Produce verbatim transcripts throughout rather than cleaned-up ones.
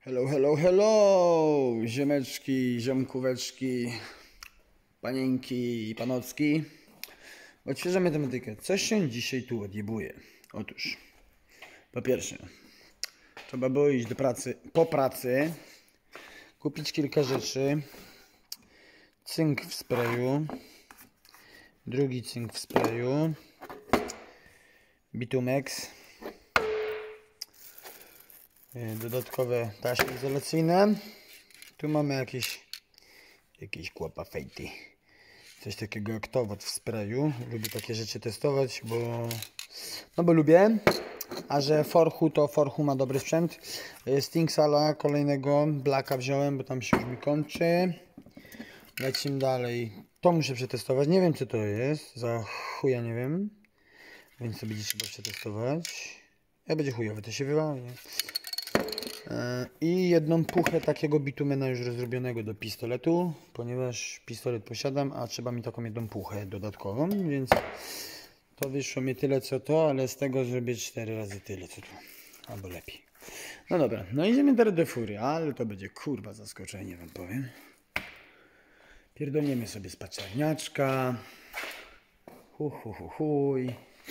Hello, hello, hello! Ziomeczki, ziomkóweczki, panienki i panocki. Odświeżamy tematykę. Co się dzisiaj tu odjebuje? Otóż, po pierwsze, trzeba było iść do pracy, po pracy, kupić kilka rzeczy. Cynk w sprayu, drugi cynk w sprayu, Bitumex, dodatkowe taśmy izolacyjne. Tu mamy jakieś jakieś kłapa fejty, coś takiego jak towar w sprayu. Lubię takie rzeczy testować, bo no bo lubię. A że Forchu, to Forchu ma dobry sprzęt. Stingsala kolejnego Blacka wziąłem, bo tam się już mi kończy. Lecimy dalej. To muszę przetestować. Nie wiem co to jest. Za chuja nie wiem. Więc to będzie trzeba przetestować. Jak będzie chujowe, to się wywali. I jedną puchę takiego bitumena już rozrobionego do pistoletu, ponieważ pistolet posiadam, a trzeba mi taką jedną puchę dodatkową, więc to wyszło mi tyle co to, ale z tego zrobię cztery razy tyle co to, albo lepiej. No dobra, no idziemy teraz do fury, ale to będzie kurwa zaskoczenie, wam powiem. Pierdolniemy sobie z paczarniaczka. Hu, hu, hu, huj.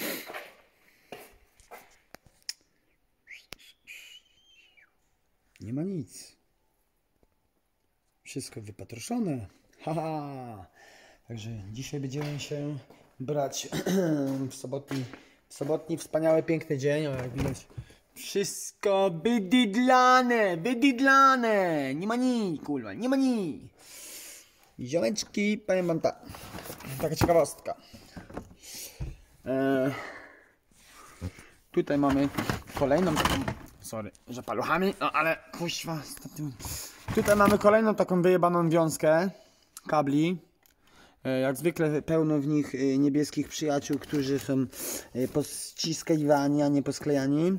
Nie ma nic. Wszystko wypatroszone. Haha. Także dzisiaj będziemy się brać w sobotni, w sobotni wspaniały, piękny dzień. O, jak widać, wszystko wydydlane, wydydlane. Nie ma nic, kurwa, nie ma nic. Ziomeczki, powiem wam tak. Taka ciekawostka. Eee, tutaj mamy kolejną taką... Sorry, że paluchami, no ale kuźwa. Tutaj mamy kolejną taką wyjebaną wiązkę kabli. Jak zwykle pełno w nich niebieskich przyjaciół, którzy są pościskani, a nie posklejani.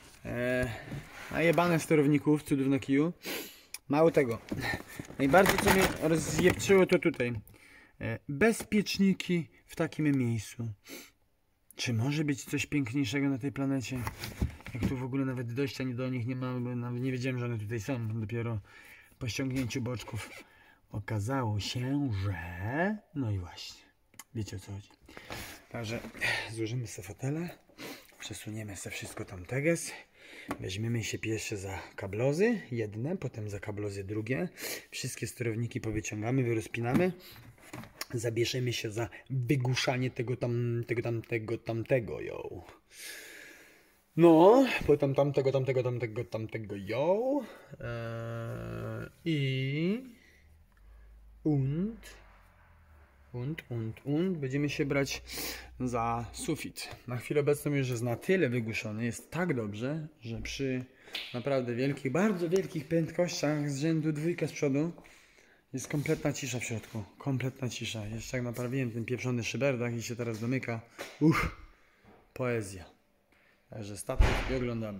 A jebane sterowników, cudów na kiju. Mało tego. Najbardziej co mnie rozjebczyło to tutaj. Bezpieczniki w takim miejscu. Czy może być coś piękniejszego na tej planecie? Jak tu w ogóle nawet dojścia do nich nie ma, bo nawet nie wiedziałem, że one tutaj są. Dopiero po ściągnięciu boczków okazało się, że... No i właśnie, wiecie o co chodzi. Także złożymy sobie fotele, przesuniemy sobie wszystko tam teges, weźmiemy się pierwsze za kablozy, jedne, potem za kablozy drugie. Wszystkie sterowniki powyciągamy, wyrozpinamy. Zabierzemy się za wygłuszanie tego tam, tego tamtego, tamtego, yo. No, potem tamtego, tamtego, tamtego, tamtego, yo. Eee, I... Und... Und, und, und. Będziemy się brać za sufit. Na chwilę obecną już jest na tyle wygłuszony, jest tak dobrze, że przy naprawdę wielkich, bardzo wielkich prędkościach z rzędu dwójka z przodu jest kompletna cisza w środku. Kompletna cisza. Jeszcze jak naprawiłem ten pieprzony szyberdach i się teraz domyka. Uff, poezja. Także statyw i oglądamy.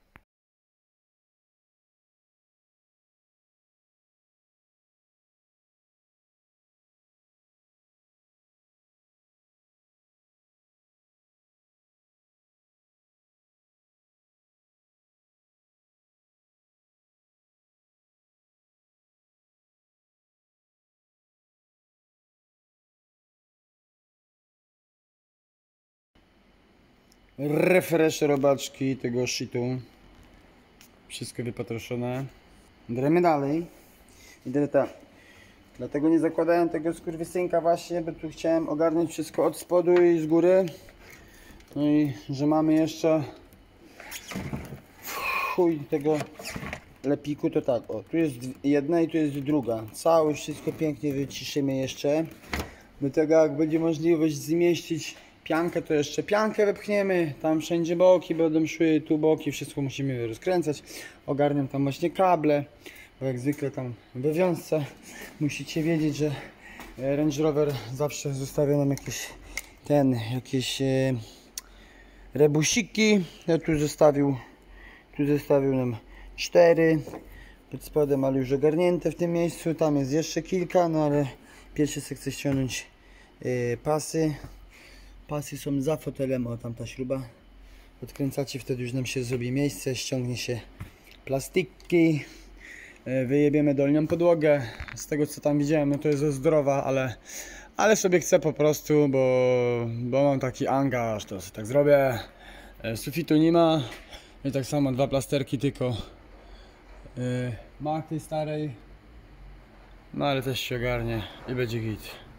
Refresh robaczki tego shitu. Wszystko wypatroszone. Dremy dalej. I tak. Dlatego nie zakładałem tego skurwysynka właśnie, bo tu chciałem ogarnąć wszystko od spodu i z góry. No i że mamy jeszcze chuj tego lepiku, to tak, o, tu jest jedna i tu jest druga. Całość wszystko pięknie wyciszymy jeszcze. Do tego jak będzie możliwość zmieścić piankę, to jeszcze piankę wepchniemy. Tam wszędzie boki będą szły, tu boki, wszystko musimy rozkręcać. Ogarniam tam właśnie kable, bo jak zwykle tam we wiązce musicie wiedzieć, że Range Rover zawsze zostawia nam jakieś ten, jakieś e, rebusiki. Ja tu zostawił, tu zostawił nam cztery pod spodem, ale już ogarnięte w tym miejscu. Tam jest jeszcze kilka, no ale pierwszy sobie chcę ściągnąć e, pasy. Pasy są za fotelem, o tam ta śruba. Odkręcacie, wtedy już nam się zrobi miejsce, ściągnie się plastiki. wyjebiemy dolnią podłogę. Z tego co tam widziałem, no to jest zdrowa, ale, ale sobie chcę po prostu, bo, bo mam taki angaż, to sobie tak zrobię. Sufitu nie ma i tak samo dwa plasterki tylko yy, maty starej, no ale też się ogarnie i będzie git.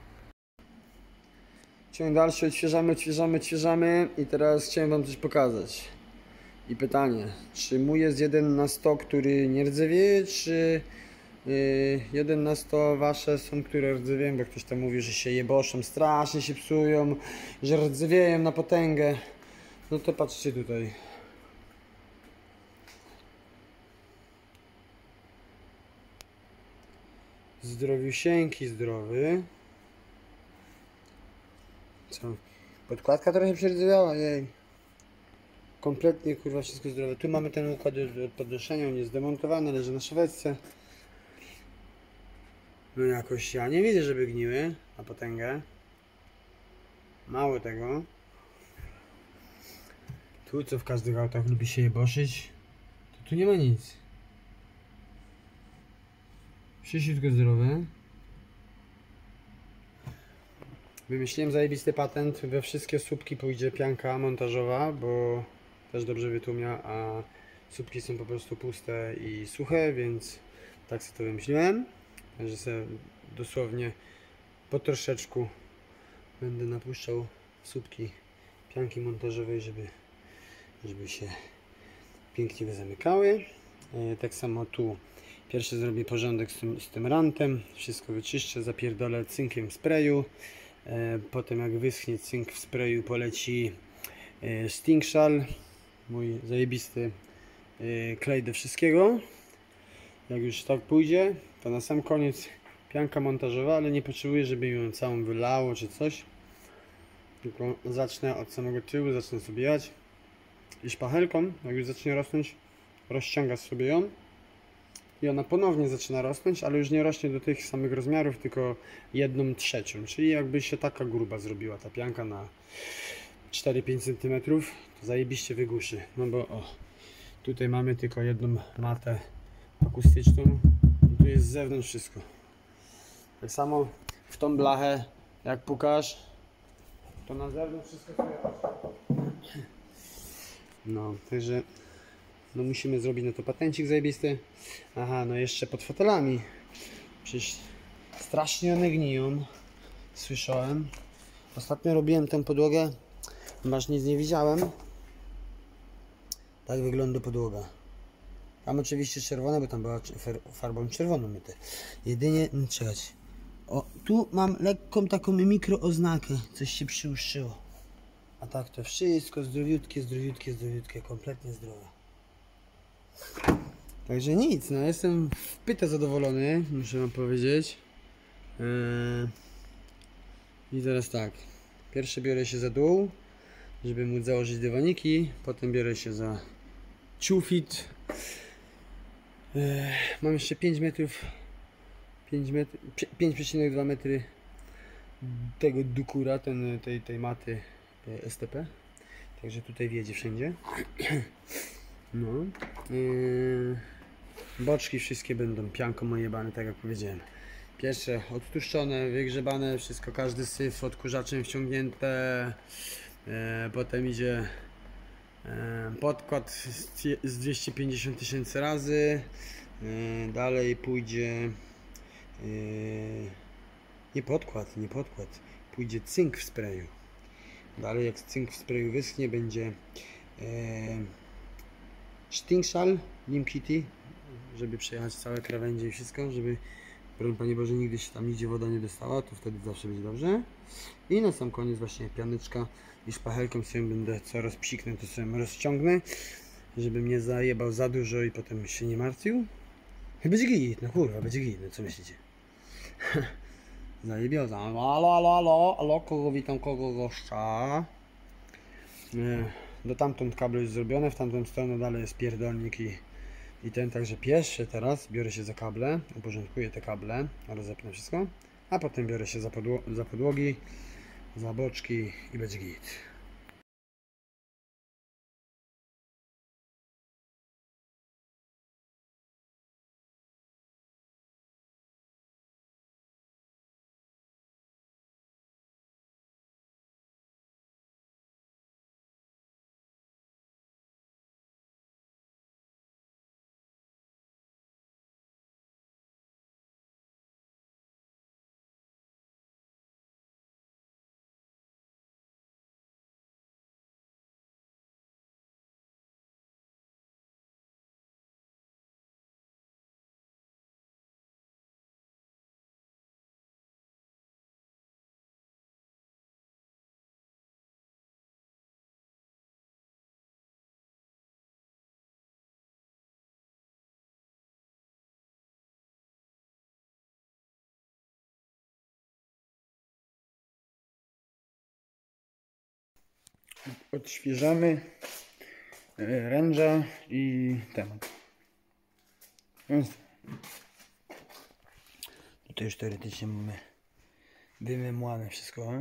Ciąg dalszy, odświeżamy, odświeżamy, odświeżamy i teraz chciałem wam coś pokazać. I pytanie, czy mój jest jeden na sto, który nie rdzewieje, czy yy, jeden na sto wasze są, które rdzewieją, bo ktoś tam mówi, że się jeboszą, strasznie się psują, że rdzewieją na potęgę. No to patrzcie tutaj. Zdrowiusieńki, zdrowy. Co? Podkładka trochę przerdzewiała, jej. Kompletnie kurwa wszystko zdrowe. Tu mamy ten układ od podnoszenia, on jest zdemontowany, leży na szwedzce. No jakoś ja nie widzę, żeby gniły na potęgę. Mało tego. Tu co w każdych autach lubi się jeboszyć, to tu nie ma nic. Wszystko zdrowe. Wymyśliłem zajebisty patent. We wszystkie słupki pójdzie pianka montażowa, bo też dobrze wytłumia, a słupki są po prostu puste i suche, więc tak sobie to wymyśliłem. Że sobie dosłownie po troszeczku będę napuszczał słupki pianki montażowej, żeby, żeby się pięknie zamykały. Tak samo tu pierwszy zrobię porządek z tym, z tym rantem, wszystko wyczyszczę, zapierdolę cynkiem w sprayu. Potem jak wyschnie cynk w sprayu, poleci Stingshall, mój zajebisty klej do wszystkiego. Jak już tak pójdzie, to na sam koniec pianka montażowa, ale nie potrzebuję, żeby ją całą wylało czy coś. Tylko zacznę od samego tyłu, zacznę sobie jać i szpachelką, jak już zacznie rosnąć, rozciągasz sobie ją i ona ponownie zaczyna rosnąć, ale już nie rośnie do tych samych rozmiarów, tylko jedną trzecią, czyli jakby się taka gruba zrobiła ta pianka na cztery pięć centymetrów, to zajebiście wygłuszy. No bo o, tutaj mamy tylko jedną matę akustyczną i tu jest z zewnątrz wszystko. Tak samo w tą blachę, jak pukasz, to na zewnątrz wszystko słychać. No, także no musimy zrobić na to patencik zajebisty. Aha, no jeszcze pod fotelami. Przecież strasznie one gniją. Słyszałem. Ostatnio robiłem tę podłogę, masz nic nie widziałem. Tak wygląda podłoga. Tam oczywiście czerwona, bo tam była farbą czerwoną myte. Jedynie, no czekać. O, tu mam lekką taką mikro oznakę. Coś się przyłuszczyło. A tak to wszystko zdrowiutkie, zdrowiutkie, zdrowiutkie. Kompletnie zdrowe. Także nic, no jestem wpyte zadowolony, muszę wam powiedzieć. Eee... I teraz tak. Pierwsze biorę się za dół, żeby móc założyć dywaniki. Potem biorę się za ciufit. Eee... Mam jeszcze pięć metrów. pięć przecinek dwa metry tego dukura, ten, tej, tej maty S T P. Także tutaj wjedzie wszędzie. No. Yy, boczki wszystkie będą pianką ojebane, tak jak powiedziałem. Pierwsze odtłuszczone, wygrzebane, wszystko, każdy syf odkurzaczem wciągnięte. Yy, potem idzie yy, podkład z, z dwieście pięćdziesiąt tysięcy razy. Yy, dalej pójdzie yy, nie podkład, nie podkład. Pójdzie cynk w sprayu. Dalej jak cynk w sprayu wyschnie, będzie yy, Stingshall, Lim Kitty, żeby przejechać całe krawędzie i wszystko, żeby, broń Panie Boże, nigdy się tam nigdzie woda nie dostała, to wtedy zawsze będzie dobrze. I na sam koniec właśnie pianeczka i szpachelką sobie będę co rozpsiknę, to sobie rozciągnę, żeby mnie zajebał za dużo i potem się nie martwił. I będzie git, no kurwa, będzie git, no co myślicie? Zajebioza. Alo, alo, alo, alo, kogo witam, kogo goszcza. Do tamtąd kable jest zrobione, w tamtą stronę dalej jest pierdolnik i, i ten, także pierwszy teraz biorę się za kable, uporządkuję te kable, rozepnę wszystko, a potem biorę się za, podło za podłogi, za boczki i będzie git. odświeżamy e, ręża i temat. Więc tutaj już teoretycznie mamy wymemłane wszystko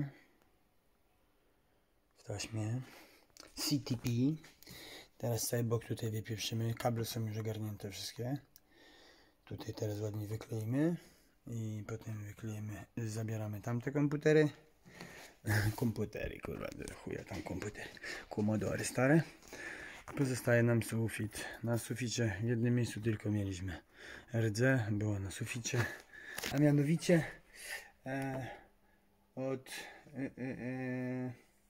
w taśmie C T P. Teraz cały bok tutaj wypieprzymy. Kable są już ogarnięte wszystkie. Tutaj teraz ładnie wykleimy i potem wykleimy, zabieramy tamte komputery. Komputery, kurwa, chuja tam komputer. Commodore stare. Pozostaje nam sufit. Na suficie w jednym miejscu tylko mieliśmy rdze, było na suficie, a mianowicie e, od e, e,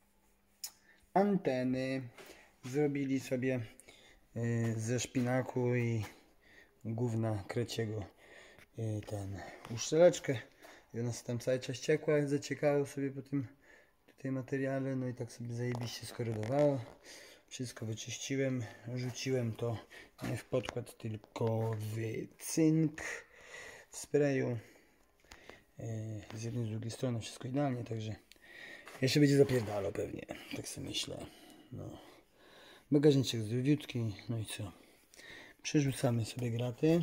anteny zrobili sobie e, ze szpinaku i gówna kreciego e, ten uszczeleczkę i ona tam cały czas ciekła, zaciekało sobie po tym tutaj materiale, no i tak sobie zajebiście skorydowało. Wszystko wyczyściłem, rzuciłem to nie w podkład, tylko w cynk w sprayu z jednej z drugiej strony wszystko idealnie, także jeszcze będzie zapierdalo pewnie, tak sobie myślę. No. Bagażniczek zdrowiutki, no i co? Przerzucamy sobie graty.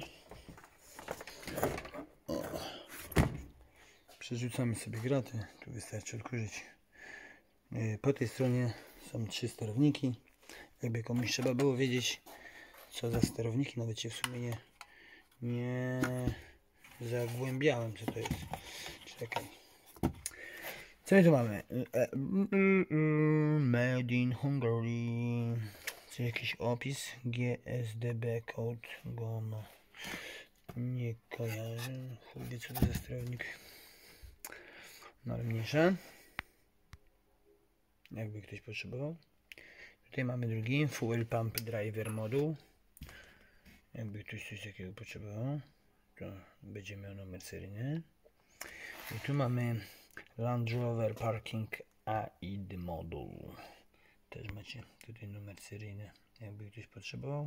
O. Przerzucamy sobie graty, tu wystarczy odkurzyć. Po tej stronie są trzy sterowniki. Jakby komuś trzeba było wiedzieć, co za sterowniki, nawet się w sumie nie, nie zagłębiałem, co to jest. Czekaj. Co my tu mamy? Made in Hungary. Co jakiś opis? G S D B code. Goma. Nie kojarzę. Chuj wie, co to za sterownik. No ale mniejsza. Jakby ktoś potrzebował. Tutaj mamy drugi. Fuel Pump Driver Moduł. Jakby ktoś coś takiego potrzebował, to będzie miał numer seryjny. I tu mamy Land Rover Parking A I D Moduł. Też macie tutaj numer seryjny, jakby ktoś potrzebował.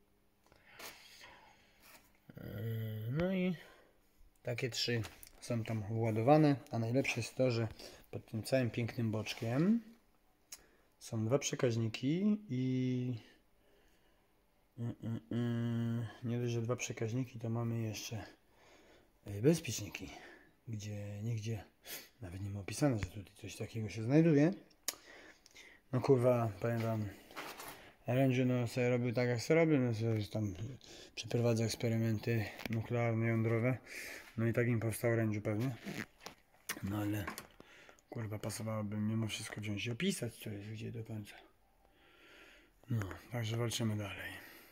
No i takie trzy są tam władowane, a najlepsze jest to, że pod tym całym pięknym boczkiem są dwa przekaźniki i nie dość, że dwa przekaźniki, to mamy jeszcze bezpieczniki, gdzie nigdzie nawet nie ma opisane, że tutaj coś takiego się znajduje. No kurwa, powiem wam, Range no sobie robił tak jak sobie robił, no sobie tam przeprowadza eksperymenty nuklearne, jądrowe, no i tak im powstał Range'u pewnie. No ale kurwa, pasowałoby mimo wszystko wziąć i opisać, co jest gdzie do końca. No, także walczymy dalej.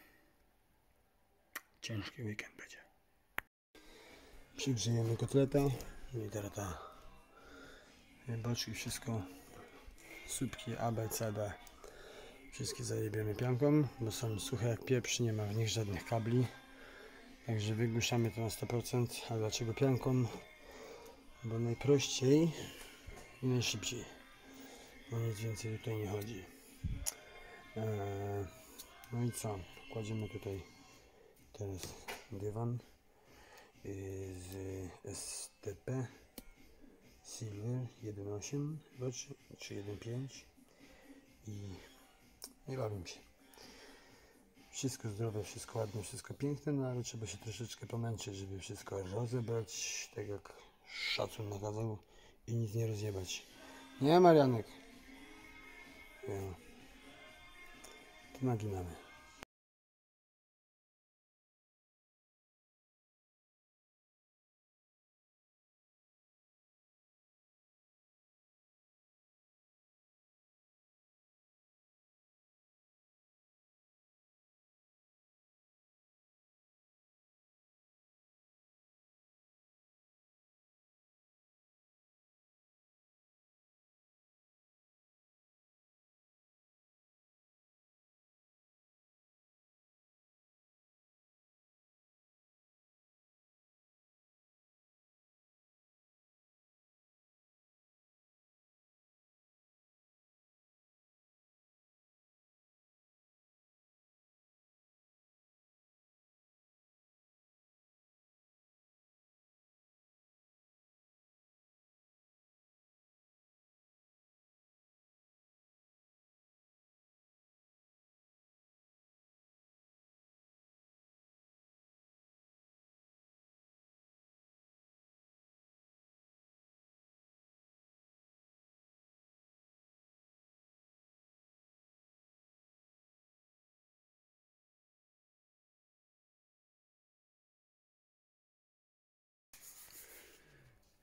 Ciężki weekend będzie. Przygrzejemy kotletę. No i teraz ta boczki, wszystko, słupki A, B, C, D. Wszystkie zajebiemy pianką, bo są suche jak pieprz, nie ma w nich żadnych kabli. Także wygłuszamy to na sto procent. A dlaczego pianką? Bo najprościej i najszybciej. O nic więcej tutaj nie chodzi. Eee, no i co? Kładziemy tutaj teraz dywan z S T P Silver jeden osiem czy jeden pięć i, i bawię się. Wszystko zdrowe, wszystko ładne, wszystko piękne, no ale trzeba się troszeczkę pomęczyć, żeby wszystko rozebrać, tak jak szacun nakazał, i nic nie rozjebać. Nie, Marianek? Ja. To naginamy.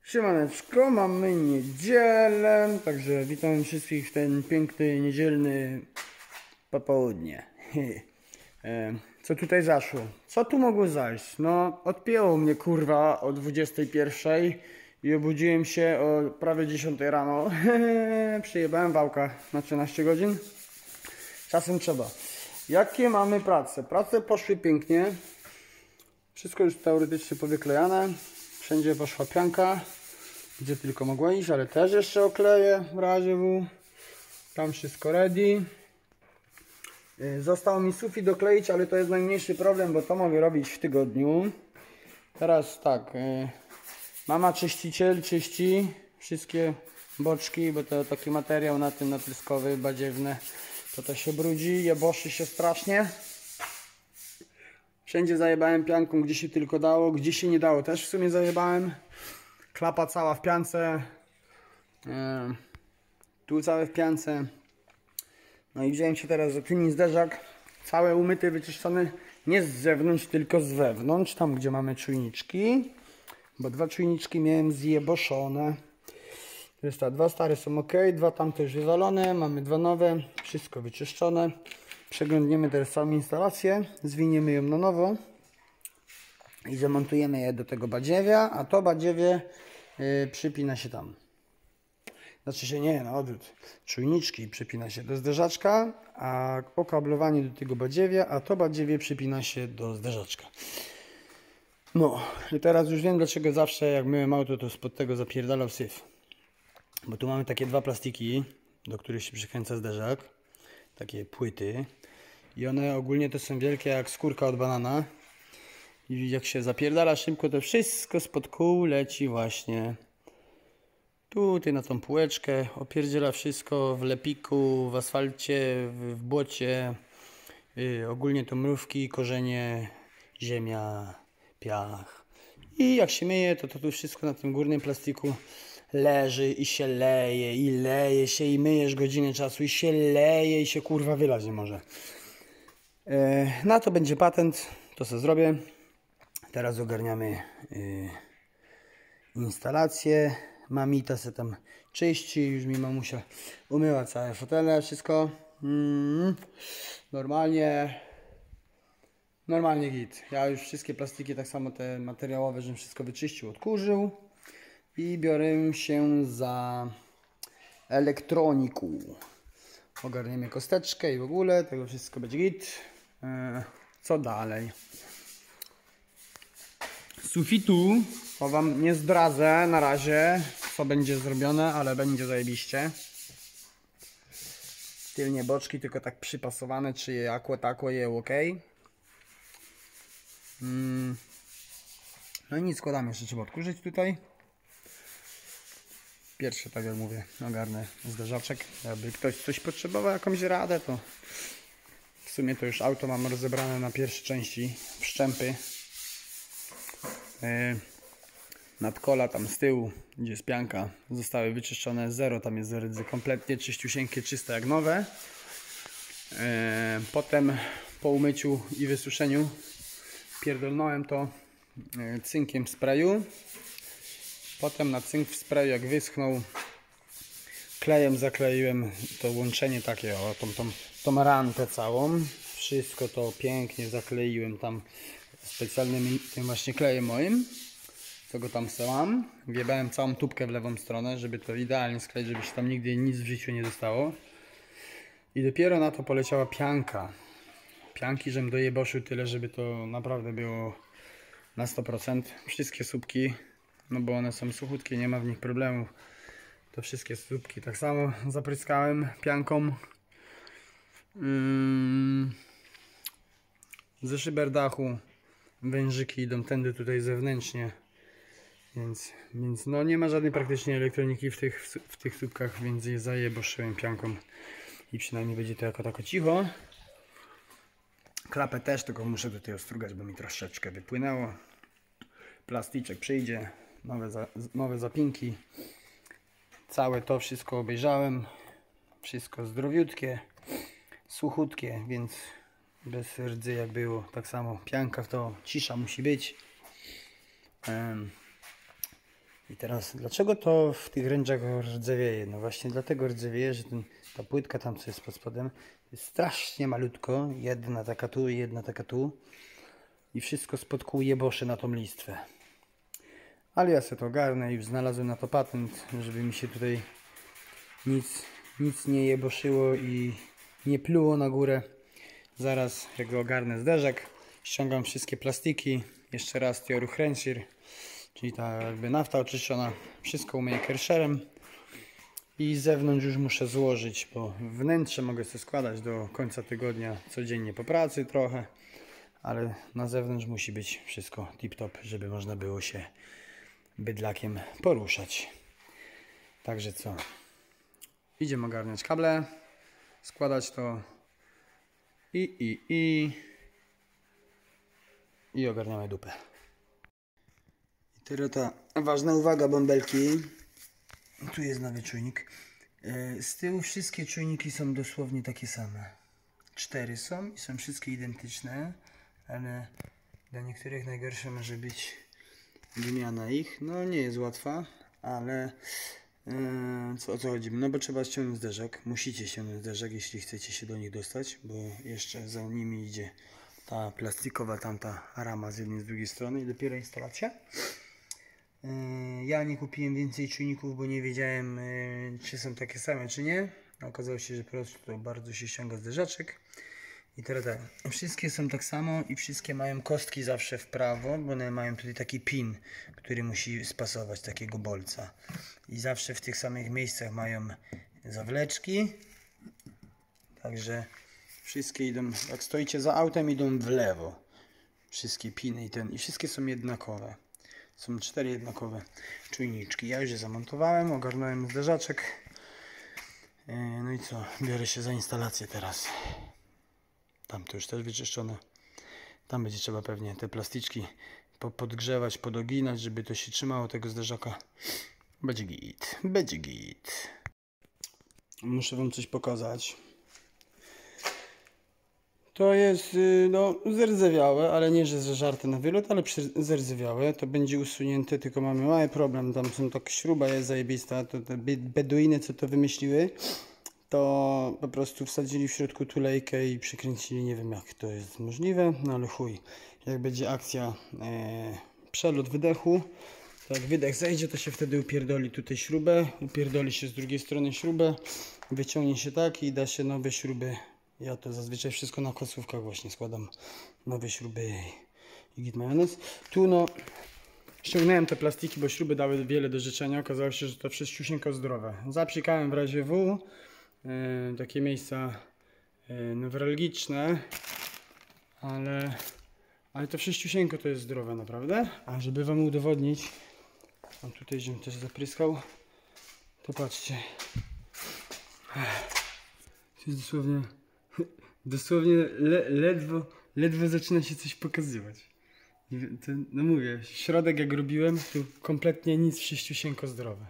Siemaneczko, mamy niedzielę, także witam wszystkich w ten piękny, niedzielny popołudnie. Co tutaj zaszło? Co tu mogło zajść? No, odpięło mnie kurwa o dwudziestej pierwszej i obudziłem się o prawie dziesiątej rano. Przyjebałem wałka na trzynaście godzin. Czasem trzeba. Jakie mamy prace? Prace poszły pięknie. Wszystko już teoretycznie powyklejane. Wszędzie poszła pianka, gdzie tylko mogła iść, ale też jeszcze okleję w razie W. Tam wszystko ready. Zostało mi sufit dokleić, ale to jest najmniejszy problem, bo to mogę robić w tygodniu. Teraz tak, mama czyściciel czyści wszystkie boczki, bo to taki materiał na tym natryskowy, badziewne, to to się brudzi, jeboszy się strasznie. Wszędzie zajebałem pianką, gdzie się tylko dało, gdzie się nie dało też w sumie zajebałem. Klapa cała w piance. E, tu całe w piance. No i wziąłem się teraz za tuning zderzak. Całe umyte, wyczyszczone. Nie z zewnątrz, tylko z wewnątrz. Tam gdzie mamy czujniczki. Bo dwa czujniczki miałem zjeboszone. Teraz tak, dwa stare są ok, dwa tamte już wywalone. Mamy dwa nowe. Wszystko wyczyszczone. Przeglądniemy teraz całą instalację, zwiniemy ją na nowo i zamontujemy je do tego badziewia, a to badziewie yy, przypina się tam. Znaczy się nie, na odwrót. Czujniczki przypina się do zderzaczka, a okablowanie do tego badziewia, a to badziewie przypina się do zderzaczka. No i teraz już wiem, dlaczego zawsze jak myłem auto, to spod tego zapierdalał syf. Bo tu mamy takie dwa plastiki, do których się przykręca zderzak. Takie płyty i one ogólnie to są wielkie jak skórka od banana i jak się zapierdala szybko, to wszystko spod kół leci właśnie tutaj na tą półeczkę, opierdziela wszystko w lepiku, w asfalcie, w, w błocie, yy, ogólnie to mrówki, korzenie, ziemia, piach i jak się myje, to to tu wszystko na tym górnym plastiku leży i się leje, i leje się, i myjesz godzinę czasu, i się leje, i się kurwa wylać nie może. Yy, na to będzie patent, to co zrobię. Teraz ogarniamy yy, instalację. Mamita se tam czyści, już mi mamusia umyła całe fotele, wszystko. Mm, normalnie, normalnie git. Ja już wszystkie plastiki, tak samo te materiałowe, żebym wszystko wyczyścił, odkurzył. I biorę się za elektroniku. Ogarniemy kosteczkę i w ogóle tego wszystko będzie git. Co dalej? Sufitu to wam nie zdradzę na razie, co będzie zrobione, ale będzie zajebiście. Tylnie boczki tylko tak przypasowane, czy je akło takło je ok. No i nic, składamy, jeszcze trzeba odkurzyć tutaj. Pierwsze, tak jak mówię, ogarnę zderzaczek. Jakby ktoś coś potrzebował, jakąś radę, to w sumie to już auto mam rozebrane na pierwsze części, wszczępy. Yy, nadkola tam z tyłu, gdzie jest pianka, zostały wyczyszczone, zero, tam jest rdzy kompletnie czyściusieńkie, czyste jak nowe. Yy, potem po umyciu i wysuszeniu pierdolnąłem to yy, cynkiem w sprayu. Potem na cynk w sprayu, jak wyschnął, klejem zakleiłem to łączenie takie, o tą, tą, tą rantę całą. Wszystko to pięknie zakleiłem tam specjalnym tym właśnie klejem moim, co go tam sełam. Wjebałem całą tubkę w lewą stronę, żeby to idealnie skleić, żeby się tam nigdy nic w życiu nie dostało. I dopiero na to poleciała pianka. Pianki, żem dojeboszył tyle, żeby to naprawdę było na sto procent. Wszystkie słupki, no bo one są suchutkie, nie ma w nich problemów. To wszystkie słupki tak samo zapryskałem pianką. Hmm. Ze szyber dachu wężyki idą tędy tutaj zewnętrznie. Więc, więc no nie ma żadnej praktycznie elektroniki w tych, w, w tych słupkach, więc je zajeboszyłem pianką. I przynajmniej będzie to jako tako cicho. Klapę też, tylko muszę do tego strugać, bo mi troszeczkę wypłynęło. Plasticzek przyjdzie, nowe, za, nowe zapinki. Całe to wszystko obejrzałem. Wszystko zdrowiutkie, suchutkie, więc bez rdzy jak było. Tak samo pianka w to, cisza musi być. Um, I teraz, dlaczego to w tych ręczach rdzewieje? No właśnie dlatego rdzewieje, że ten, ta płytka tam, co jest pod spodem, jest strasznie malutko. Jedna taka tu i jedna taka tu. I wszystko spod kół jeboszy na tą listwę. Ale ja sobie to ogarnę i znalazłem na to patent, żeby mi się tutaj nic, nic nie jeboszyło i nie pluło na górę. Zaraz jak go ogarnę zderzak, ściągam wszystkie plastiki. Jeszcze raz Tioru Hrenschir, czyli ta jakby nafta oczyszczona. Wszystko umyję kerszerem. I z zewnątrz już muszę złożyć, bo wnętrze mogę sobie składać do końca tygodnia codziennie po pracy trochę. Ale na zewnątrz musi być wszystko tip-top, żeby można było się bydlakiem poruszać. Także co? Idziemy ogarniać kable, składać to i, i, i i ogarniamy dupę. I teraz ta ważna uwaga, bąbelki. Tu jest nowy czujnik. Z tyłu wszystkie czujniki są dosłownie takie same. Cztery są i są wszystkie identyczne, ale dla niektórych najgorsze może być wymiana ich. No nie jest łatwa, ale yy, co, o co chodzi? No bo trzeba ściągnąć zderzak. Musicie ściągnąć zderzak, jeśli chcecie się do nich dostać, bo jeszcze za nimi idzie ta plastikowa tamta rama z jednej z drugiej strony i dopiero instalacja. Yy, ja nie kupiłem więcej czujników, bo nie wiedziałem yy, czy są takie same czy nie. Okazało się, że po prostu to bardzo się ściąga zderzaczek. I teraz tak, wszystkie są tak samo i wszystkie mają kostki zawsze w prawo, bo one mają tutaj taki pin, który musi spasować takiego bolca. I zawsze w tych samych miejscach mają zawleczki. Także wszystkie idą, jak stoicie za autem, idą w lewo. Wszystkie piny i ten, i wszystkie są jednakowe. Są cztery jednakowe czujniczki. Ja już je zamontowałem, ogarnąłem zderzaczek. No i co, biorę się za instalację teraz. Tam to już też wyczyszczone. Tam będzie trzeba pewnie te plasticzki podgrzewać, podoginać, żeby to się trzymało tego zderzaka. Będzie git, będzie git. Muszę wam coś pokazać. To jest no zerdzewiałe, ale nie, że zażarte na wylot, ale zerdzewiałe. To będzie usunięte, tylko mamy mały problem. Tam są tak, śruba jest zajebista. To te beduiny, co to wymyśliły, to po prostu wsadzili w środku tulejkę i przykręcili. Nie wiem jak to jest możliwe, no ale chuj. Jak będzie akcja e, przelot wydechu, to jak wydech zejdzie, to się wtedy upierdoli tutaj śrubę, upierdoli się z drugiej strony śrubę, wyciągnie się tak i da się nowe śruby. Ja to zazwyczaj wszystko na kosówkach właśnie składam, nowe śruby i git majonez. Tu no ściągnąłem te plastiki, bo śruby dały wiele do życzenia. Okazało się, że to wszystko zdrowe. Zapsikałem w razie W yy, takie miejsca yy, newralgiczne, ale, ale to wszystko to jest zdrowe naprawdę. A żeby wam udowodnić, mam tutaj, żebym też zapryskał, to patrzcie. To jest dosłownie, dosłownie le, ledwo, ledwo zaczyna się coś pokazywać. To, no mówię, środek jak robiłem, to kompletnie nic, wszyściusieńko zdrowe.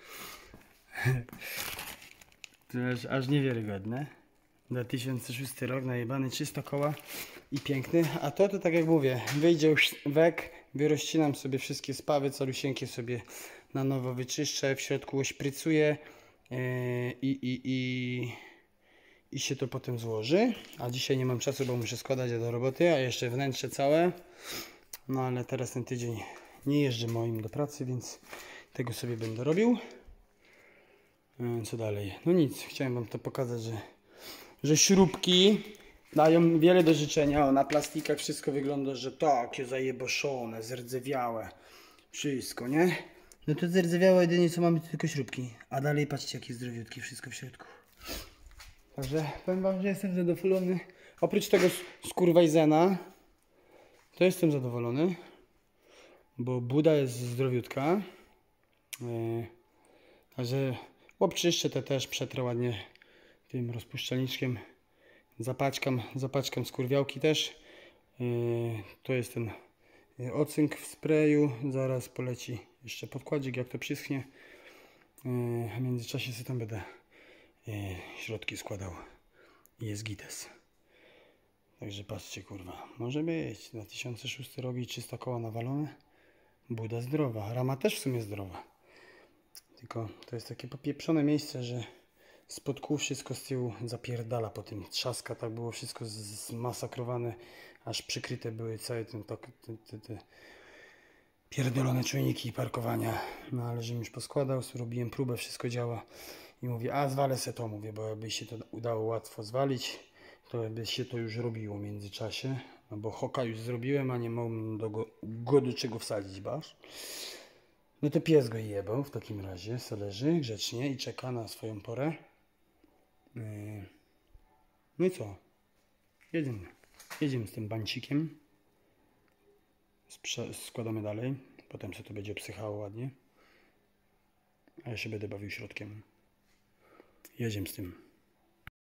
To aż, aż niewiarygodne. dwa tysiące szósty rok, najebany czysto koła i piękny. A to, to tak jak mówię, wyjdzie już wek, wyrozcinam sobie wszystkie spawy, calusieńkie sobie na nowo wyczyszczę, w środku ośprycuję yy, i, i, i, i się to potem złoży. A dzisiaj nie mam czasu, bo muszę składać do roboty, a jeszcze wnętrze całe. No ale teraz ten tydzień nie jeżdżę moim do pracy, więc tego sobie będę robił. Co dalej? No nic, chciałem wam to pokazać, że, że śrubki dają wiele do życzenia. O, na plastikach wszystko wygląda, że takie zajeboszone, zerdzewiałe. Wszystko, nie? No to zerdzewiałe jedynie co mamy to tylko śrubki. A dalej patrzcie jakie zdrowiutkie wszystko w środku. Także powiem wam, że jestem zadowolony. Oprócz tego skurwajzena to jestem zadowolony, bo buda jest zdrowiutka. Yy, także obczyszczę te też, przetrę ładnie tym rozpuszczalniczkiem. Zapaczkam, zapaczkam skurwiałki też. Yy, to jest ten ocynk w sprayu. Zaraz poleci jeszcze podkładzik, jak to przyschnie. Yy, a w międzyczasie sobie tam będę yy, środki składał. I jest gites. Także patrzcie, kurwa, może być dwa tysiące szósty rok i trzysta koła nawalone. Buda zdrowa, rama też w sumie zdrowa. Tylko to jest takie popieprzone miejsce, że spod kół wszystko z tyłu zapierdala po tym. Trzaska, tak było wszystko zmasakrowane, aż przykryte były całe ten, te, te, te pierdolone czujniki parkowania. No ale żebym już poskładał, zrobiłem próbę, wszystko działa i mówię, a zwalę se to, mówię, bo jakby się to udało łatwo zwalić, to by się to już robiło w międzyczasie, no bo hoka już zrobiłem, a nie mogłem do go, go do czego wsadzić basz. No to pies go jebał w takim razie, se leży grzecznie i czeka na swoją porę. No i co? Jedziemy. Jedziemy z tym bancikiem. Sprze składamy dalej. Potem sobie to będzie obsychało ładnie. A ja się będę bawił środkiem. Jedziemy z tym.